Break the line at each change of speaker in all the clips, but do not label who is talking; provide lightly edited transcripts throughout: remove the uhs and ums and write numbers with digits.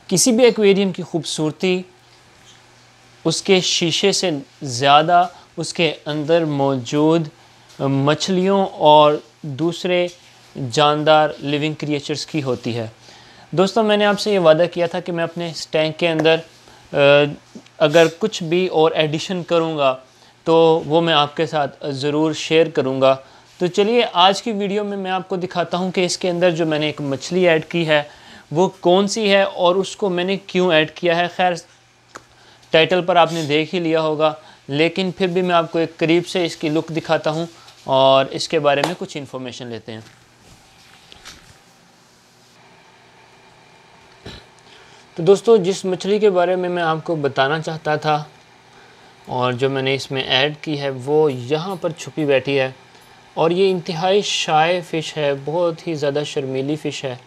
किसी भी एक्वेरियम की खूबसूरती उसके शीशे से ज़्यादा उसके अंदर मौजूद मछलियों और दूसरे जानदार लिविंग क्रिएचर्स की होती है। दोस्तों, मैंने आपसे ये वादा किया था कि मैं अपने इस टैंक के अंदर अगर कुछ भी और एडिशन करूँगा तो वो मैं आपके साथ ज़रूर शेयर करूँगा। तो चलिए आज की वीडियो में मैं आपको दिखाता हूँ कि इसके अंदर जो मैंने एक मछली ऐड की है वो कौन सी है और उसको मैंने क्यों ऐड किया है। खैर, टाइटल पर आपने देख ही लिया होगा, लेकिन फिर भी मैं आपको एक करीब से इसकी लुक दिखाता हूँ और इसके बारे में कुछ इन्फॉर्मेशन लेते हैं। तो दोस्तों, जिस मछली के बारे में मैं आपको बताना चाहता था और जो मैंने इसमें ऐड की है वो यहाँ पर छुपी बैठी है और ये इंतहाई शाय फ़िश है, बहुत ही ज़्यादा शर्मीली फ़िश है।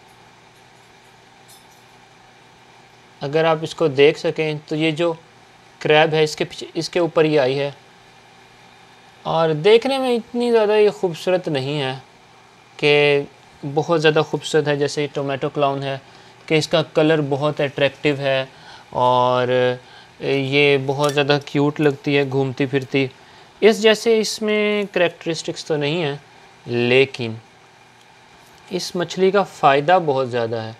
अगर आप इसको देख सकें तो ये जो क्रैब है इसके पीछे, इसके ऊपर ही आई है और देखने में इतनी ज़्यादा ये खूबसूरत नहीं है कि बहुत ज़्यादा खूबसूरत है जैसे टोमेटो क्लाउन है कि इसका कलर बहुत अट्रैक्टिव है और ये बहुत ज़्यादा क्यूट लगती है घूमती फिरती। इस जैसे इसमें करैक्टरिस्टिक्स तो नहीं है, लेकिन इस मछली का फ़ायदा बहुत ज़्यादा है।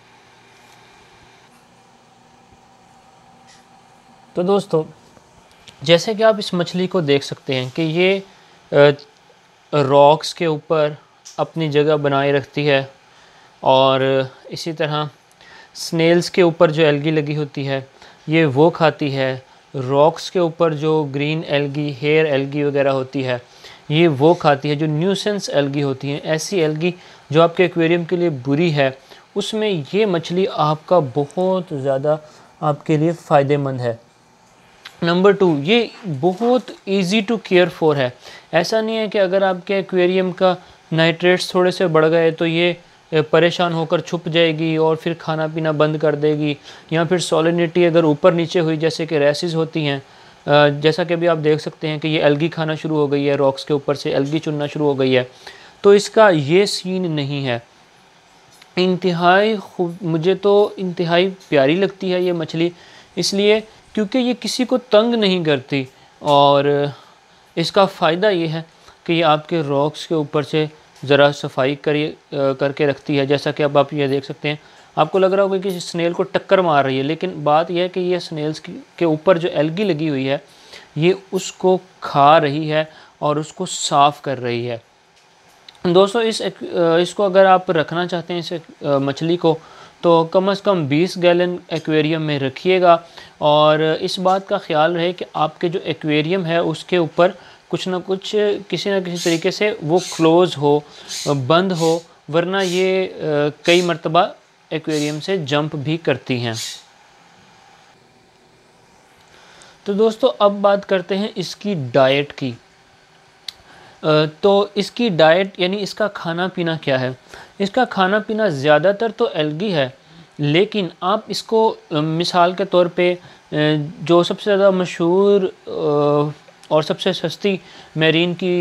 तो दोस्तों, जैसे कि आप इस मछली को देख सकते हैं कि ये रॉक्स के ऊपर अपनी जगह बनाए रखती है और इसी तरह स्नेल्स के ऊपर जो एल्गी लगी होती है ये वो खाती है। रॉक्स के ऊपर जो ग्रीन एल्गी, हेयर एल्गी वगैरह होती है ये वो खाती है। जो न्यूसेंस एल्गी होती हैं, ऐसी एल्गी जो आपके एक्वेरियम के लिए बुरी है, उसमें ये मछली आपका बहुत ज़्यादा आपके लिए फ़ायदेमंद है। नंबर 2, ये बहुत इजी टू केयर फॉर है। ऐसा नहीं है कि अगर आपके एक्वेरियम का नाइट्रेट्स थोड़े से बढ़ गए तो ये परेशान होकर छुप जाएगी और फिर खाना पीना बंद कर देगी, या फिर सॉलिनिटी अगर ऊपर नीचे हुई जैसे कि रैसेस होती हैं, जैसा कि अभी आप देख सकते हैं कि ये एल्गी खाना शुरू हो गई है, रॉक्स के ऊपर से एल्गी चुनना शुरू हो गई है। तो इसका ये सीन नहीं है। इंतहाई मुझे तो इंतहाई प्यारी लगती है ये मछली, इसलिए क्योंकि ये किसी को तंग नहीं करती और इसका फ़ायदा ये है कि ये आपके रॉक्स के ऊपर से ज़रा सफाई करके रखती है। जैसा कि अब आप ये देख सकते हैं, आपको लग रहा होगा कि स्नेल को टक्कर मार रही है, लेकिन बात यह है कि ये स्नेल्स के ऊपर जो एल्गी लगी हुई है ये उसको खा रही है और उसको साफ़ कर रही है। दोस्तों, इसको अगर आप रखना चाहते हैं इस मछली को तो कम से कम 20 गैलन एक्वेरियम में रखिएगा और इस बात का ख्याल रहे कि आपके जो एक्वेरियम है उसके ऊपर कुछ ना कुछ किसी न किसी तरीके से वो क्लोज़ हो, बंद हो, वरना ये कई मरतबा एक्वेरियम से जंप भी करती हैं। तो दोस्तों, अब बात करते हैं इसकी डाइट की। तो इसकी डाइट यानी इसका खाना पीना क्या है। इसका खाना पीना ज़्यादातर तो एल्गी है, लेकिन आप इसको मिसाल के तौर पे जो सबसे ज़्यादा मशहूर और सबसे सस्ती मेरीन की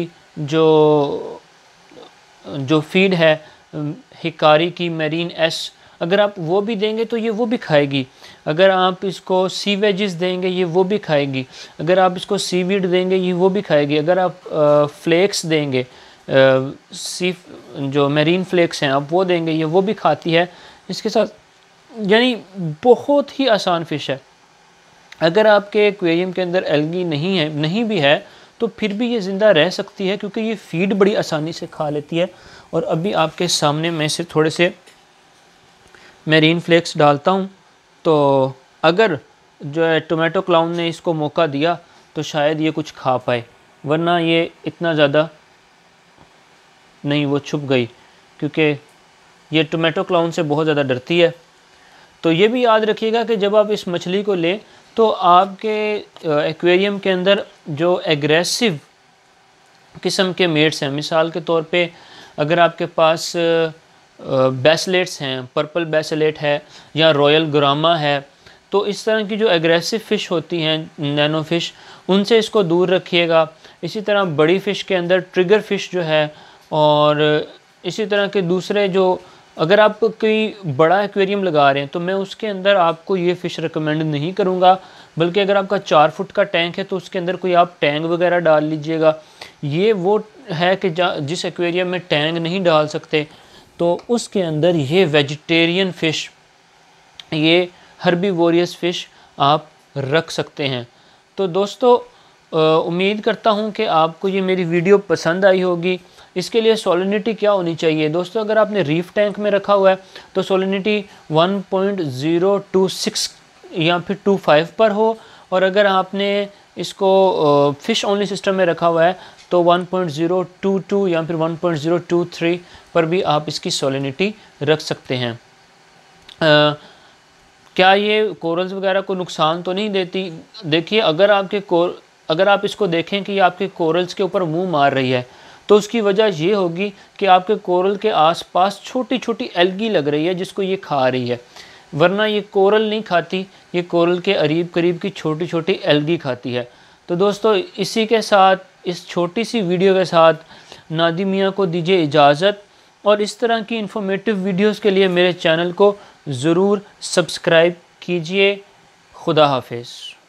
जो फीड है, हिकारी की मेरीन एस, अगर आप वो भी देंगे तो ये वो भी खाएगी। अगर आप इसको सी वेजेस देंगे ये वो भी खाएगी। अगर आप इसको सी वीड देंगे ये वो भी खाएगी। अगर आप फ्लेक्स देंगे, सी जो मेरीन फ्लेक्स हैं आप वो देंगे ये वो भी खाती है इसके साथ। यानी बहुत ही आसान फ़िश है। अगर आपके एक्वेरियम के अंदर एल्गी नहीं भी है तो फिर भी ये ज़िंदा रह सकती है क्योंकि ये फीड बड़ी आसानी से खा लेती है। और अभी आपके सामने मैं से थोड़े से मेरीन फ्लेक्स डालता हूँ, तो अगर जो है टोमेटो क्लाउन ने इसको मौका दिया तो शायद ये कुछ खा पाए, वरना ये इतना ज़्यादा नहीं, वो छुप गई क्योंकि ये टोमेटो क्लाउन से बहुत ज़्यादा डरती है। तो ये भी याद रखिएगा कि जब आप इस मछली को लें तो आपके एक्वेरियम के अंदर जो एग्रेसिव किस्म के मेट्स हैं, मिसाल के तौर पे अगर आपके पास बेसलेट्स हैं, पर्पल बेसलेट है या रॉयल ग्रामा है, तो इस तरह की जो एग्रेसिव फ़िश होती हैं, नैनो फ़िश, उनसे इसको दूर रखिएगा। इसी तरह बड़ी फ़िश के अंदर ट्रिगर फ़िश जो है और इसी तरह के दूसरे जो अगर आप कोई बड़ा एक्वेरियम लगा रहे हैं तो मैं उसके अंदर आपको ये फ़िश रिकमेंड नहीं करूँगा, बल्कि अगर आपका 4 फुट का टैंक है तो उसके अंदर कोई आप टैंक वगैरह डाल लीजिएगा। ये वो है कि जिस एक्वेरियम में टैंक नहीं डाल सकते तो उसके अंदर ये वेजिटेरियन फ़िश, ये हर्बीवोरियस फ़िश आप रख सकते हैं। तो दोस्तों उम्मीद करता हूँ कि आपको ये मेरी वीडियो पसंद आई होगी। इसके लिए सॉलिनिटी क्या होनी चाहिए दोस्तों, अगर आपने रीफ टैंक में रखा हुआ है तो सॉलिनिटी 1.026 या फिर 25 पर हो, और अगर आपने इसको फ़िश ओनली सिस्टम में रखा हुआ है तो 1.022 या फिर 1.023 पर भी आप इसकी सॉलिनिटी रख सकते हैं। क्या ये कोरल्स वगैरह को नुकसान तो नहीं देती? देखिए, अगर आप इसको देखें कि ये आपके कोरल्स के ऊपर मुंह मार रही है तो उसकी वजह ये होगी कि आपके कोरल के आसपास छोटी छोटी एल्गी लग रही है जिसको ये खा रही है, वरना ये कोरल नहीं खाती, ये कोरल के करीब करीब की छोटी छोटी एल्गी खाती है। तो दोस्तों इसी के साथ, इस छोटी सी वीडियो के साथ नादिम मियाँ को दीजिए इजाज़त, और इस तरह की इन्फॉर्मेटिव वीडियोस के लिए मेरे चैनल को ज़रूर सब्सक्राइब कीजिए। खुदा हाफिज़।